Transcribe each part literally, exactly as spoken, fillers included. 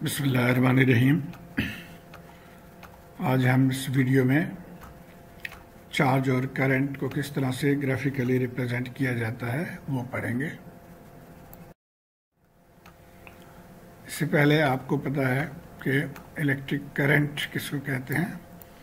बिस्मिल्लाहिर्रहमानिर्रहीम। आज हम इस वीडियो में चार्ज और करंट को किस तरह से ग्राफिकली रिप्रेजेंट किया जाता है वो पढ़ेंगे। इससे पहले आपको पता है कि इलेक्ट्रिक करंट किसको कहते हैं।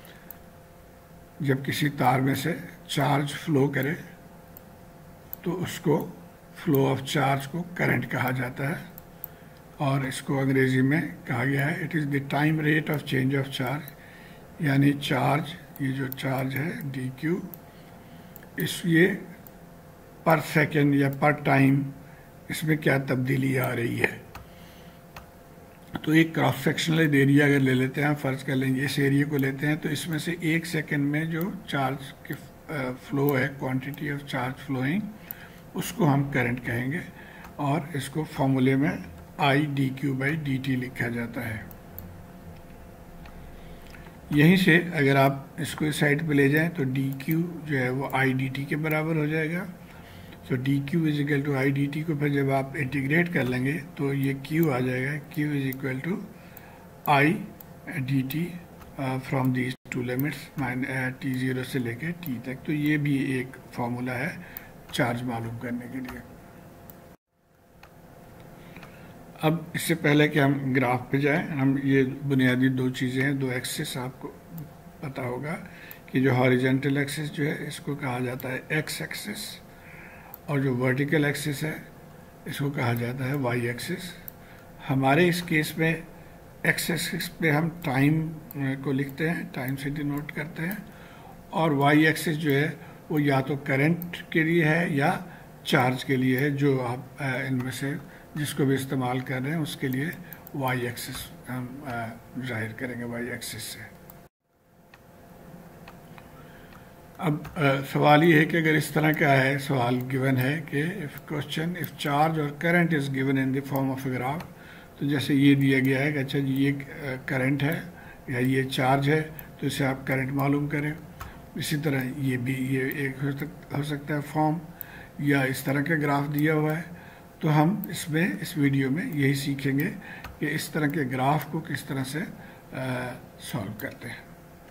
जब किसी तार में से चार्ज फ्लो करे तो उसको फ्लो ऑफ चार्ज को करंट कहा जाता है, और इसको अंग्रेजी में कहा गया है it is the time rate of change of charge. यानी चार्ज, ये जो चार्ज है डी क्यू, इस ये पर सेकेंड या पर टाइम इसमें क्या तब्दीली आ रही है। तो एक क्रॉस सेक्शनल एरिया अगर ले लेते हैं, फ़र्ज कर लेंगे इस एरिया को लेते हैं, तो इसमें से एक सेकेंड में जो चार्ज की फ्लो है, क्वांटिटी ऑफ चार्ज फ्लोइंग, उसको हम करंट कहेंगे, और इसको फॉर्मूले में I d q by d t लिखा जाता है। यहीं से अगर आप इसको इस साइड पे ले जाएं तो डी क्यू जो है वो आई डी टी के बराबर हो जाएगा। तो d q is equal to I d t को फिर जब आप इंटीग्रेट कर लेंगे तो ये क्यू आ जाएगा, q is equal to I d t from these two limits mine t zero से लेके टी तक। तो ये भी एक फार्मूला है चार्ज मालूम करने के लिए। अब इससे पहले कि हम ग्राफ पे जाएं, हम ये बुनियादी दो चीज़ें हैं, दो एक्सिस आपको पता होगा कि जो हॉरिजॉन्टल एक्सिस जो है इसको कहा जाता है एक्स एक्सिस, और जो वर्टिकल एक्सिस है इसको कहा जाता है वाई एक्सिस। हमारे इस केस में एक्स एक्सिस पे हम टाइम को लिखते हैं, टाइम से डिनोट करते हैं, और वाई एक्सिस जो है वो या तो करंट के लिए है या चार्ज के लिए है, जो आप इनमें से जिसको भी इस्तेमाल कर रहे हैं उसके लिए वाई एक्सिस हम जाहिर करेंगे वाई एक्सिस से। अब आ, सवाल ये है कि अगर इस तरह का है, सवाल गिवन है कि इफ क्वेश्चन इफ चार्ज और current is given in the form of a graph, तो जैसे ये दिया गया है कि अच्छा जी ये करंट है या ये चार्ज है, तो इसे आप करंट मालूम करें। इसी तरह ये भी ये एक हो, सक, हो सकता है फॉर्म, या इस तरह का ग्राफ दिया हुआ है। तो हम इसमें इस वीडियो में यही सीखेंगे कि इस तरह के ग्राफ को किस तरह से सॉल्व करते हैं।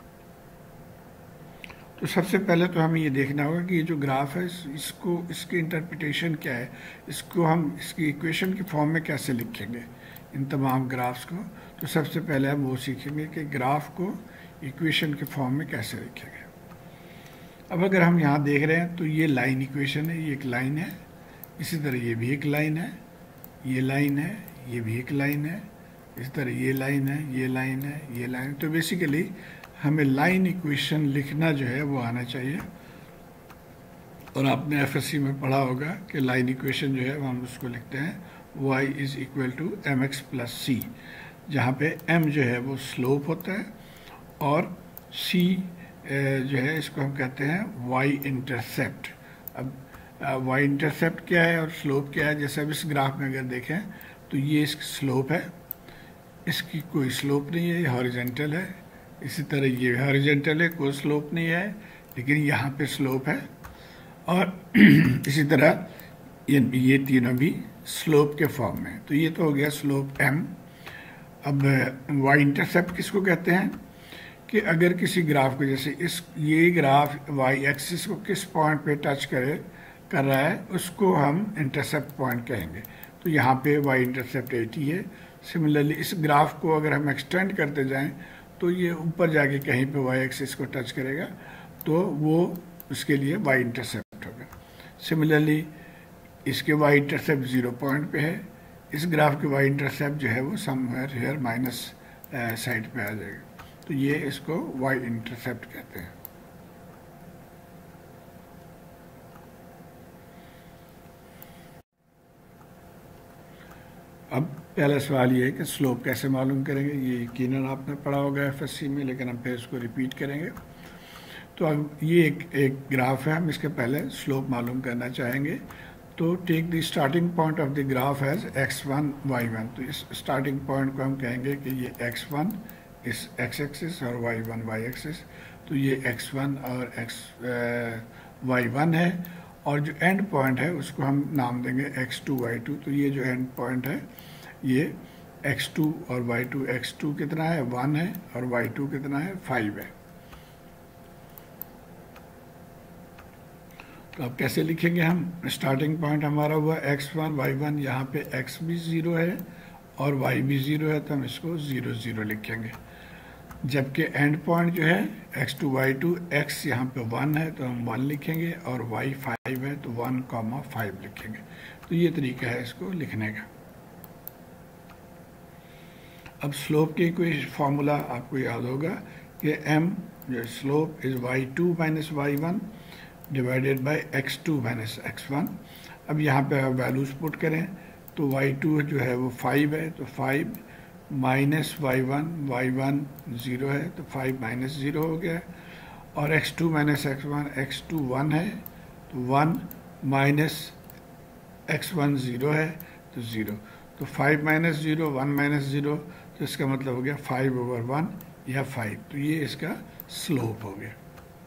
तो सबसे पहले तो हमें ये देखना होगा कि ये जो ग्राफ है इसको इसकी इंटरप्रिटेशन क्या है, इसको हम इसकी इक्वेशन की फॉर्म में कैसे लिखेंगे इन तमाम ग्राफ्स को। तो सबसे पहले हम वो सीखेंगे कि ग्राफ को इक्वेशन के फॉर्म में कैसे लिखेंगे। अब अगर हम यहाँ देख रहे हैं तो ये लाइन इक्वेशन है, ये एक लाइन है, इसी तरह ये भी एक लाइन है, ये लाइन है, ये भी एक लाइन है, इस तरह ये लाइन है, ये लाइन है, ये लाइन। तो बेसिकली हमें लाइन इक्वेशन लिखना जो है वो आना चाहिए। और आपने एफ एस सी में पढ़ा होगा कि लाइन इक्वेशन जो है वो हम उसको लिखते हैं y is equal to m x plus c, जहाँ पे m जो है वो स्लोप होता है और c जो है इसको हम कहते हैं y इंटरसेप्ट। अब वाई इंटरसेप्ट क्या है और स्लोप क्या है, जैसे अब इस ग्राफ में अगर देखें तो ये इसकी स्लोप है, इसकी कोई स्लोप नहीं है, ये हॉरिजॉन्टल है। इसी तरह ये हॉरिजॉन्टल है, कोई स्लोप नहीं है, लेकिन यहाँ पे स्लोप है। और इसी तरह ये ये तीनों भी स्लोप के फॉर्म में। तो ये तो हो गया स्लोप m। अब वाई इंटरसेप्ट किसको कहते हैं कि अगर किसी ग्राफ को, जैसे इस ये ग्राफ वाई एक्सिस को किस पॉइंट पे टच करे कर रहा है उसको हम इंटरसेप्ट पॉइंट कहेंगे। तो यहाँ पे वाई इंटरसेप्ट एटी है। सिमिलरली इस ग्राफ को अगर हम एक्सटेंड करते जाएं तो ये ऊपर जाके कहीं पे वाई एक्सिस को टच करेगा, तो वो उसके लिए वाई इंटरसेप्ट होगा। सिमिलरली इसके वाई इंटरसेप्ट जीरो पॉइंट पे है, इस ग्राफ के वाई इंटरसेप्ट जो है वो समवेयर हियर माइनस साइड पे आ जाएगा। तो ये इसको वाई इंटरसेप्ट कहते हैं। अब पहला सवाल ये है कि स्लोप कैसे मालूम करेंगे। ये यकीनन आपने पढ़ा होगा एफ एस सी में, लेकिन हम फिर इसको रिपीट करेंगे। तो अब ये एक एक ग्राफ है, हम इसके पहले स्लोप मालूम करना चाहेंगे। तो take the starting point of the graph as x one y one. तो इस स्टार्टिंग पॉइंट को हम कहेंगे कि ये एक्स वन इस एक्स एक्सिस और वाई वन वाई एक्सिस। तो ये एक्स वन और एक्स वाई वन है, और जो एंड पॉइंट है उसको हम नाम देंगे एक्स टू वाई टू। तो ये जो एंड पॉइंट है ये एक्स टू और वाई टू, एक्स टू कितना है वन है और वाई टू कितना है फाइव है। तो अब कैसे लिखेंगे हम, स्टार्टिंग पॉइंट हमारा हुआ एक्स वन वाई वन, यहाँ पे एक्स भी ज़ीरो है और वाई भी ज़ीरो है, तो हम इसको ज़ीरो ज़ीरो लिखेंगे। जबकि एंड पॉइंट जो है x two y two, x यहाँ पे वन है तो हम वन लिखेंगे और वाई फाइव है तो वन कॉमा फाइव लिखेंगे। तो ये तरीका है इसको लिखने का। अब स्लोप की कोई फार्मूला आपको याद होगा कि m जो slope is y two minus y one divided by x two minus x one. अब यहाँ पे आप वैल्यूज पुट करें तो वाई टू जो है वो फाइव है तो five minus y one, y one zero है तो फाइव माइनस ज़ीरो हो गया, और x two minus x one, x two one है तो one minus x one zero है तो ज़ीरो, तो five minus zero one minus zero, तो इसका मतलब हो गया फाइव ओवर वन या फाइव, तो ये इसका स्लोप हो गया।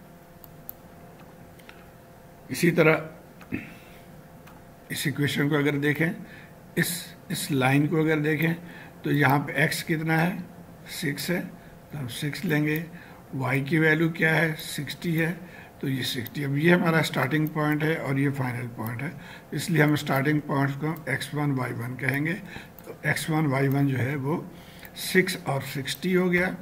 इसी तरह इस इक्वेशन को अगर देखें, इस इस लाइन को अगर देखें तो यहाँ पे x कितना है सिक्स है तो हम सिक्स लेंगे, y की वैल्यू क्या है सिक्सटी है तो ये सिक्सटी। अब ये हमारा स्टार्टिंग पॉइंट है और ये फाइनल पॉइंट है, इसलिए हम स्टार्टिंग पॉइंट को एक्स वन वाई वन कहेंगे। तो एक्स वन वाई वन जो है वो सिक्स और सिक्सटी हो गया,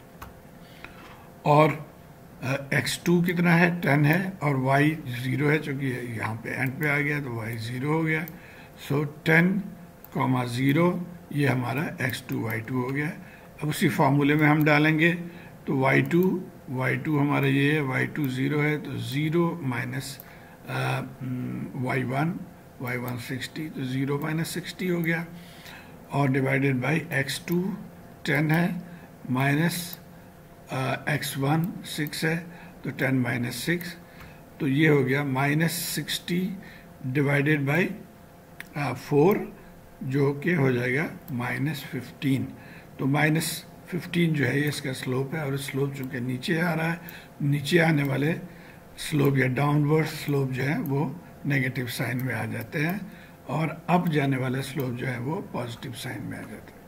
और एक्स टू कितना है टेन है और y ज़ीरो है, चूँकि यहाँ पे एंड पे आ गया तो y ज़ीरो हो गया। सो टेन कॉमा ज़ीरो ये हमारा एक्स टू वाई टू हो गया। अब उसी फार्मूले में हम डालेंगे तो वाई टू वाई टू हमारा ये है, वाई टू ज़ीरो है तो zero minus y one, y one sixty तो ज़ीरो माइनस सिक्सटी हो गया, और divided by x two ten है माइनस एक्स वन सिक्स है तो टेन माइनस सिक्स, तो ये हो गया minus sixty divided by four जो कि हो जाएगा माइनस फिफ्टीन। तो माइनस फिफ्टीन जो है ये इसका स्लोप है, और स्लोप चूँकि नीचे आ रहा है, नीचे आने वाले स्लोप या डाउनवर्ड स्लोप जो है वो नेगेटिव साइन में आ जाते हैं, और अप जाने वाले स्लोप जो है वो पॉजिटिव साइन में आ जाते हैं।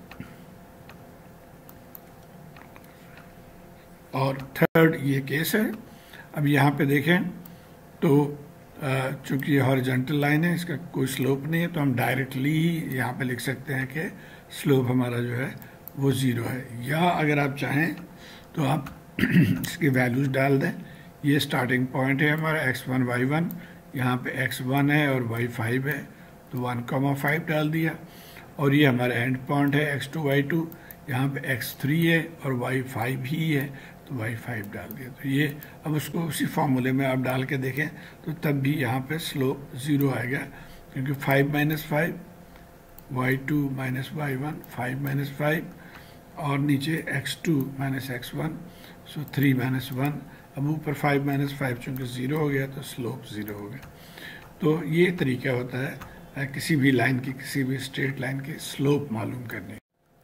और थर्ड ये केस है। अब यहाँ पे देखें तो चूँकि ये हॉरिजॉन्टल लाइन है, इसका कोई स्लोप नहीं है, तो हम डायरेक्टली ही यहाँ पे लिख सकते हैं कि स्लोप हमारा जो है वो ज़ीरो है। या अगर आप चाहें तो आप इसकी वैल्यूज़ डाल दें। ये स्टार्टिंग पॉइंट है हमारा एक्स वन वाई वन, यहाँ पे एक्स वन है और वाई फाइव है तो वन कॉमा फाइव डाल दिया, और ये हमारा एंड पॉइंट है एक्स टू वाई टू, यहाँ पे एक्स थ्री है और वाई फाइव ही है तो वाई फाइव डाल दिया। तो ये अब उसको उसी फार्मूले में आप डाल के देखें तो तब भी यहाँ पे स्लोप ज़ीरो आएगा, क्योंकि five minus five y two minus y one, five minus five और नीचे x two minus x one, so three minus one. अब ऊपर फाइव माइनस फाइव चूँकि ज़ीरो हो गया तो स्लोप ज़ीरो हो गया। तो ये तरीका होता है किसी भी लाइन की, किसी भी स्ट्रेट लाइन की स्लोप मालूम करने।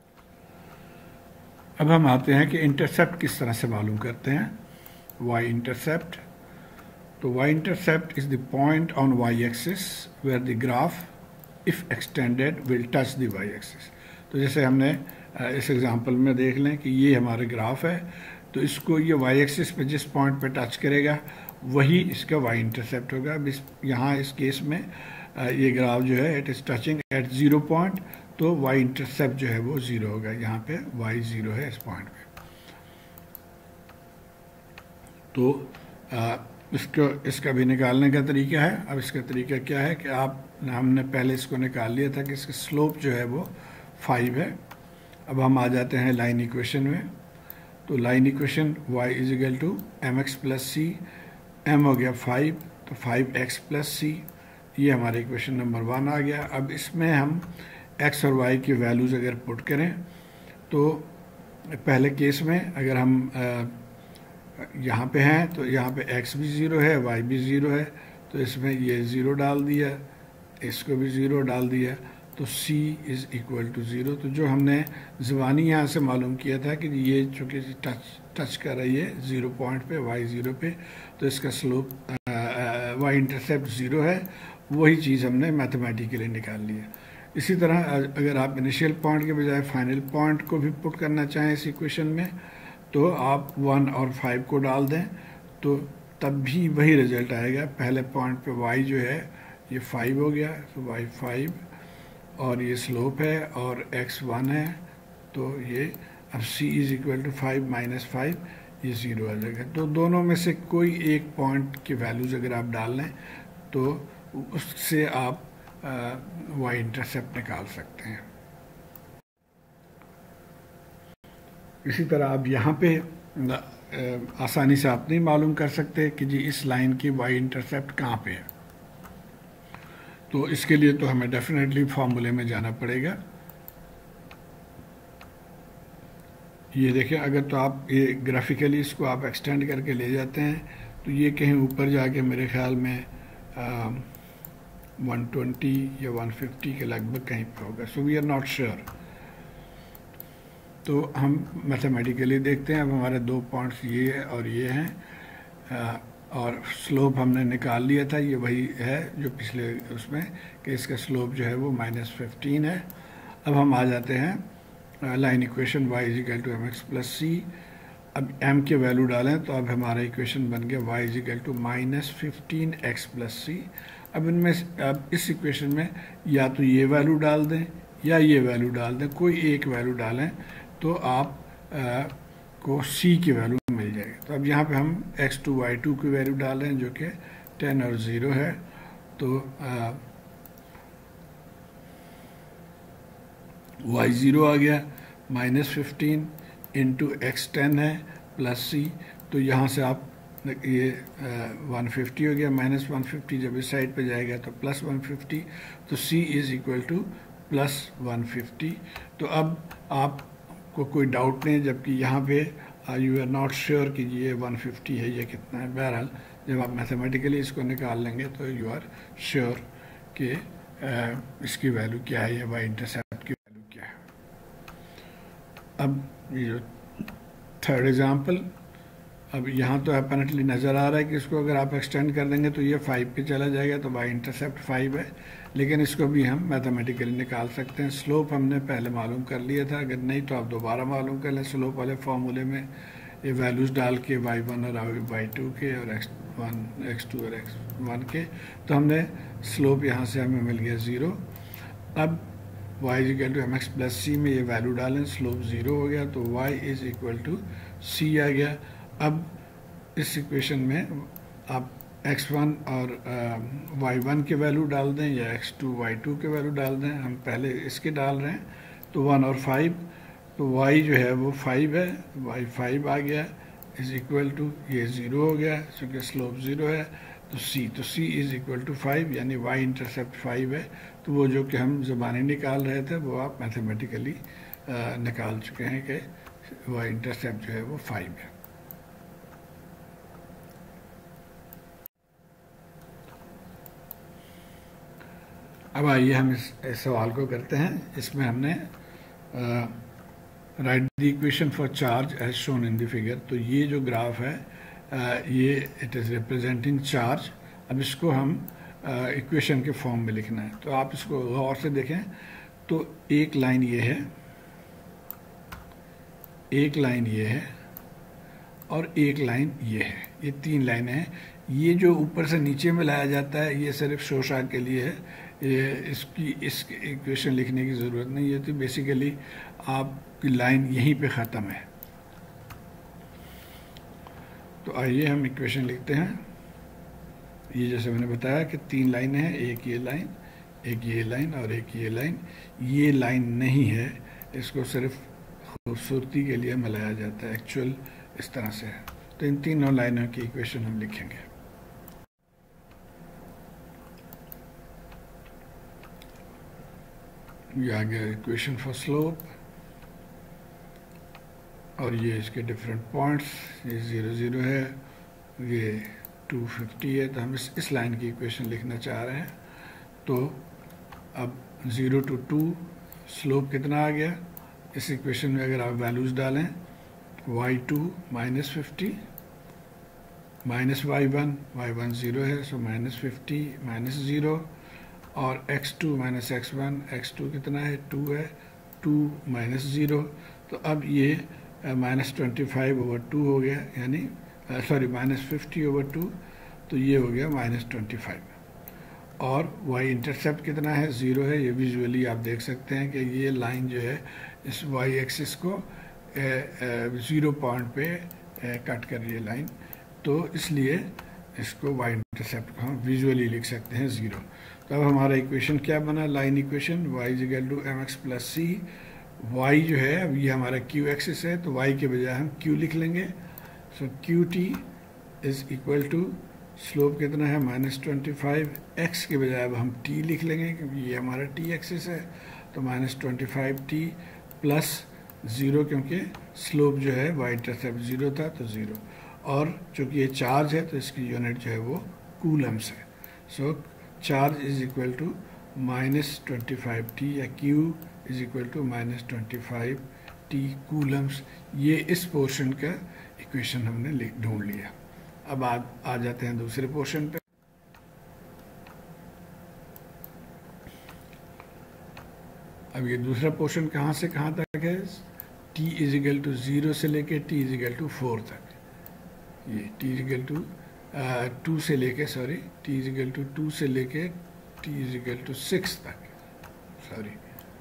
अब हम आते हैं कि इंटरसेप्ट किस तरह से मालूम करते हैं। वाई इंटरसेप्ट, तो y intercept is the point on y axis where the graph if extended will touch the y axis. तो जैसे हमने इस एग्जांपल में देख लें कि ये हमारा ग्राफ है, तो इसको ये वाई एक्सिस पे जिस पॉइंट पे टच करेगा वही इसका वाई इंटरसेप्ट होगा। अब इस यहाँ इस केस में ये ग्राफ जो है it is touching at zero point, तो वाई इंटरसेप्ट जो है वो ज़ीरो होगा। यहाँ पे वाई ज़ीरो है इस पॉइंट पे। तो आ, इसको इसका भी निकालने का तरीका है। अब इसका तरीका क्या है कि आप हमने पहले इसको निकाल लिया था कि इसका स्लोप जो है वो फाइव है। अब हम आ जाते हैं लाइन इक्वेशन में। तो line equation y is equal to m x plus c, m हो गया फाइव तो फाइव एक्स प्लस सी, ये हमारा इक्वेशन नंबर वन आ गया। अब इसमें हम x और y की वैल्यूज़ अगर पुट करें तो पहले केस में अगर हम यहाँ पे हैं तो यहाँ पे x भी ज़ीरो है, y भी ज़ीरो है, तो इसमें ये ज़ीरो डाल दिया, इसको भी ज़ीरो डाल दिया, तो c is equal to zero. तो जो हमने ज़बानी यहाँ से मालूम किया था कि ये चूँकि टच टच कर रही है ज़ीरो पॉइंट पे, y ज़ीरो पे, तो इसका स्लोप y इंटरसेप्ट ज़ीरो है, वही चीज़ हमने मैथमेटिकली निकाल ली है। इसी तरह अगर आप इनिशियल पॉइंट के बजाय फाइनल पॉइंट को भी पुट करना चाहें इस इक्वेशन में, तो आप वन और फाइव को डाल दें तो तब भी वही रिजल्ट आएगा। पहले पॉइंट पे y जो है ये फाइव हो गया, तो y फाइव, और ये स्लोप है और x वन है, तो ये अब c is equal to five minus five, ये ज़ीरो आ जाएगा। तो दोनों में से कोई एक पॉइंट की वैल्यूज़ अगर आप डाल लें तो उससे आप y इंटरसेप्ट निकाल सकते हैं। इसी तरह आप यहाँ पे आसानी से आप नहीं मालूम कर सकते कि जी इस लाइन की y इंटरसेप्ट कहाँ पे है, तो इसके लिए तो हमें डेफिनेटली फॉर्मूले में जाना पड़ेगा। ये देखिए, अगर तो आप ये ग्राफिकली इसको आप एक्सटेंड करके ले जाते हैं तो ये कहीं ऊपर जाके मेरे ख्याल में आ, वन ट्वेंटी या वन फिफ्टी के लगभग कहीं पे होगा। So we are not sure, तो हम मैथमेटिकली देखते हैं। अब हमारे दो पॉइंट्स ये है और ये हैं, आ, और स्लोप हमने निकाल लिया था, ये वही है जो पिछले उसमें कि इसका स्लोप जो है वो माइनस फिफ्टीन है। अब हम आ जाते हैं line equation y is equal to m x plus c. अब m के वैल्यू डालें तो अब हमारा इक्वेशन बन गया y is equal to minus fifteen x plus c. अब इनमें अब इस इक्वेशन में या तो ये वैल्यू डाल दें या ये वैल्यू डाल दें, कोई एक वैल्यू डालें तो आप आ, को c की वैल्यू मिल जाएगी। तो अब यहाँ पे हम x टू वाई टू की वैल्यू डाल रहे हैं जो कि टेन और ज़ीरो है, तो आ, y ज़ीरो आ गया, minus fifteen into x ten है प्लस सी, तो यहाँ से आप ये वन फिफ्टी हो गया, माइनस वन फिफ्टी जब इस साइड पे जाएगा तो प्लस वन फिफ्टी, तो c is equal to plus one fifty. तो अब आपको कोई डाउट नहीं, जबकि यहाँ पे यू आर नॉट श्योर कि ये वन फिफ्टी है या कितना है। बहरहाल जब आप मैथमेटिकली इसको निकाल लेंगे तो यू आर श्योर कि इसकी वैल्यू क्या है या वाई इंटरसेप्ट की वैल्यू क्या है। अब ये जो थर्ड एग्जांपल, अब यहाँ तो अपैरेंटली नज़र आ रहा है कि इसको अगर आप एक्सटेंड कर देंगे तो ये फाइव पे चला जाएगा, तो वाई इंटरसेप्ट फाइव है, लेकिन इसको भी हम मैथमेटिकली निकाल सकते हैं। स्लोप हमने पहले मालूम कर लिया था, अगर नहीं तो आप दोबारा मालूम कर लें। स्लोप वाले फार्मूले में ये वैल्यूज़ डाल के वाई वन और वाई टू के और एक्स वन एक्स टू और एक्स वन के, तो हमने स्लोप यहाँ से हमें मिल गया ज़ीरो। अब y is equal to m x plus c में ये वैल्यू डालें, स्लोप ज़ीरो हो गया, तो y is equal to c आ गया। अब इस इक्वेशन में आप एक्स वन और वाई वन के वैल्यू डाल दें या एक्स टू वाई टू के वैल्यू डाल दें, हम पहले इसके डाल रहे हैं, तो वन और फाइव, तो y जो है वो फाइव है, y फाइव आ गया इज़ इक्वल टू ये ज़ीरो हो गया क्योंकि स्लोप ज़ीरो है, तो c तो c is equal to five, यानी y इंटरसेप्ट फाइव है। तो वो जो कि हम ज़बानी निकाल रहे थे वो आप मैथमेटिकली निकाल चुके हैं कि y इंटरसेप्ट जो है वो फाइव है। अब आइए हम इस, इस सवाल को करते हैं। इसमें हमने write the equation for charge as shown in the figure. तो ये जो ग्राफ है uh, ये इट इज़ रिप्रेजेंटिंग चार्ज। अब इसको हम इक्वेशन uh, के फॉर्म में लिखना है, तो आप इसको गौर से देखें। तो एक लाइन ये है, एक लाइन ये है और एक लाइन ये है, ये तीन लाइनें हैं। ये जो ऊपर से नीचे में लाया जाता है ये सिर्फ शोशा के लिए है, ये इसकी इस इक्वेशन लिखने की ज़रूरत नहीं है। तो बेसिकली आपकी लाइन यहीं पे ख़त्म है। तो आइए हम इक्वेशन लिखते हैं। ये जैसे मैंने बताया कि तीन लाइनें हैं, एक ये लाइन, एक ये लाइन और एक ये लाइन। ये लाइन नहीं है, इसको सिर्फ खूबसूरती के लिए मिलाया जाता है, एक्चुअल इस तरह से है। तो इन तीनों लाइनों की इक्वेशन हम लिखेंगे। ये आ गया इक्वेशन फॉर स्लोप, और ये इसके डिफरेंट पॉइंट्स, ये ज़ीरो ज़ीरो है, ये टू फिफ्टी है। तो हम इस इस लाइन की इक्वेशन लिखना चाह रहे हैं। तो अब ज़ीरो टू टू स्लोप कितना आ गया, इस इक्वेशन में अगर आप वैल्यूज़ डालें, y two minus fifty minus y one, y one zero है, so minus fifty minus zero, और x two minus x one, x two कितना है, टू है, टू माइनस ज़ीरो, तो अब ये minus twenty five over two हो गया, यानी sorry minus fifty over two, तो ये हो गया माइनस ट्वेंटी फाइव। और वाई इंटरसेप्ट कितना है, ज़ीरो है। ये विजुअली आप देख सकते हैं कि ये लाइन जो है इस वाई एक्सिस को ज़ीरो पॉइंट पे कट कर रही है लाइन, तो इसलिए इसको वाई इंटरसेप्ट को हम विजुअली लिख सकते हैं ज़ीरो। तो अब हमारा इक्वेशन क्या बना, line equation y is equal to m x plus c. Y जो है अब ये हमारा क्यू एक्सिस है, तो वाई के बजाय हम क्यू लिख लेंगे। So q t is equal to slope कितना है माइनस ट्वेंटी फाइव, एक्स के बजाय अब हम टी लिख लेंगे क्योंकि ये हमारा टी एक्सिस है, तो minus twenty five t plus zero, क्योंकि स्लोप जो है वाई इंटरसेप्ट ज़ीरो था तो ज़ीरो, और चूँकि ये चार्ज है तो इसकी यूनिट जो है वो कूलम्स है। So charge is equal to minus twenty five t या q is equal to minus twenty five t coulombs. ये इस पोर्शन का इक्वेशन हमने ढूंढ लिया। अब आ, आ जाते हैं दूसरे पोर्शन पे। अब ये दूसरा पोर्शन कहाँ से कहाँ तक है, t is equal to zero से लेके t is equal to four तक। ये t is equal to two से लेके sorry t is equal to two से लेके t is equal to six तक, sorry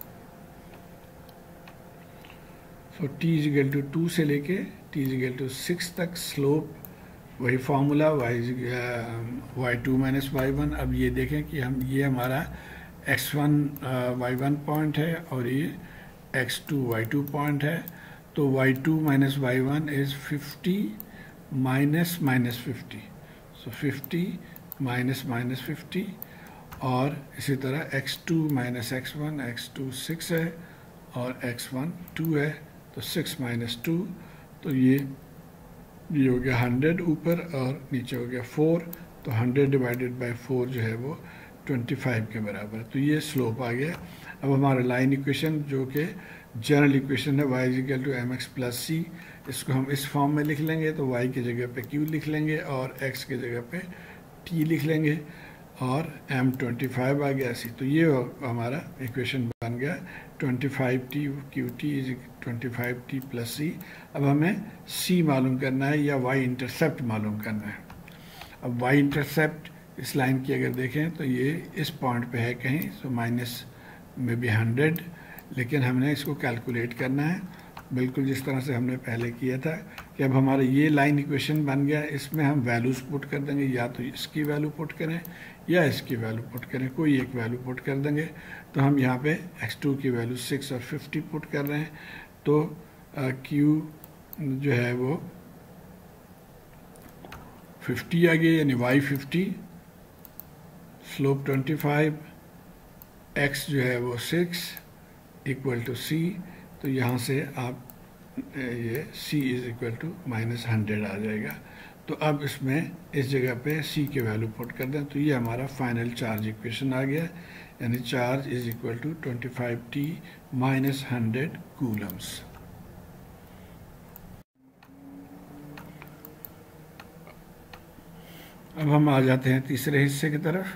so t is equal to two से लेके t is equal to six तक स्लोप वही formula y y two minus y one. अब ये देखें कि हम ये हमारा x one y one point है और ये x two y two point है, तो y two minus y one is fifty minus minus fifty, so fifty minus minus fifty, और इसी तरह x two minus x one, x two six है और एक्स वन टू है, तो six minus two, तो ये ये हो गया हंड्रेड ऊपर और नीचे हो गया फोर, तो हंड्रेड डिवाइडेड बाय फोर जो है वो ट्वेंटी फाइव के बराबर, तो ये स्लोप आ गया। अब हमारा लाइन इक्वेशन जो कि जनरल इक्वेशन है y is equal to m x plus c, इसको हम इस फॉर्म में लिख लेंगे, तो y की जगह पे q लिख लेंगे और x की जगह पे t लिख लेंगे, और m ट्वेंटी फाइव आ गया सी, तो ये हमारा इक्वेशन बन गया twenty five t q t is twenty five t plus c. अब हमें c मालूम करना है या y इंटरसेप्ट मालूम करना है। अब y इंटरसेप्ट इस लाइन की अगर देखें तो ये इस पॉइंट पे है कहीं, सो माइनस में भी हंड्रेड, लेकिन हमने इसको कैलकुलेट करना है बिल्कुल जिस तरह से हमने पहले किया था कि अब हमारा ये लाइन इक्वेशन बन गया, इसमें हम वैल्यूज पुट कर देंगे, या तो इसकी वैल्यू पुट करें या इसकी वैल्यू पुट करें, कोई एक वैल्यू पुट कर देंगे। तो हम यहाँ पे एक्स टू की वैल्यू सिक्स और फिफ्टी पुट कर रहे हैं, तो क्यू जो है वो फिफ्टी आ गया, यानी y fifty, slope twenty five, x जो है वो सिक्स इक्वल टू सी, तो यहाँ से आप ये c is equal to minus hundred आ जाएगा। तो अब इसमें इस जगह पे c के वैल्यू पुट कर दें, तो ये हमारा फाइनल चार्ज इक्वेशन आ गया, यानी charge is equal to twenty five t minus hundred coulombs. अब हम आ जाते हैं तीसरे हिस्से की तरफ।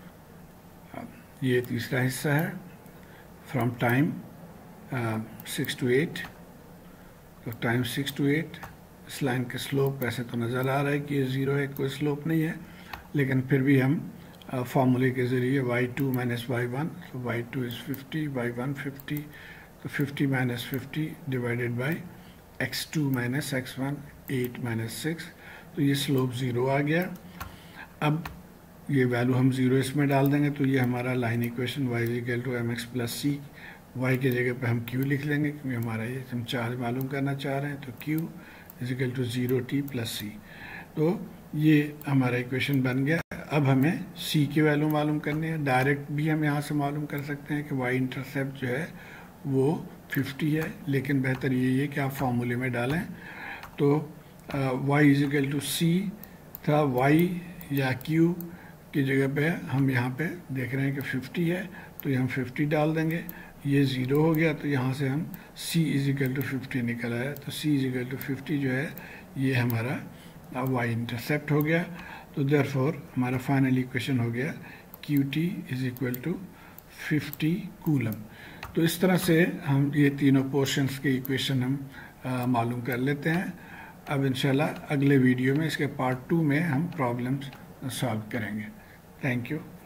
ये तीसरा हिस्सा है from time six to eight, तो टाइम सिक्स टू एट इस लाइन का स्लोप ऐसे तो नज़र आ रहा है कि ये ज़ीरो है, कोई स्लोप नहीं है, लेकिन फिर भी हम फार्मूले के ज़रिए y two minus y one, तो y two is fifty, y one fifty, तो fifty minus fifty divided by x two minus x one, eight minus six, तो ये स्लोप ज़ीरो आ गया। अब ये वैल्यू हम ज़ीरो इसमें डाल देंगे, तो ये हमारा line equation y is equal to m x plus c, y के जगह पे हम क्यू लिख लेंगे क्योंकि हमारा ये हम चार्ज मालूम करना चाह रहे हैं, तो q is equal to zero t plus c, तो ये हमारा इक्वेशन बन गया। अब हमें सी की वैल्यू मालूम करनी है, डायरेक्ट भी हम यहाँ से मालूम कर सकते हैं कि वाई इंटरसेप्ट जो है वो फिफ्टी है, लेकिन बेहतर ये है कि आप फार्मूले में डालें, तो y is equal to c था, वाई या क्यू की जगह पे हम यहाँ पे देख रहे हैं कि फिफ्टी है, तो ये हम फिफ्टी डाल देंगे, ये ज़ीरो हो गया, तो यहाँ से हम c is equal to fifty निकल आया, तो c is equal to fifty जो है ये हमारा y इंटरसेप्ट हो गया। तो देयरफॉर हमारा फाइनल इक्वेशन हो गया q t is equal to fifty coulomb. तो इस तरह से हम ये तीनों पोर्शंस के इक्वेशन हम आ, मालूम कर लेते हैं। अब इंशाल्लाह अगले वीडियो में इसके पार्ट टू में हम प्रॉब्लम्स सॉल्व करेंगे। Thank you.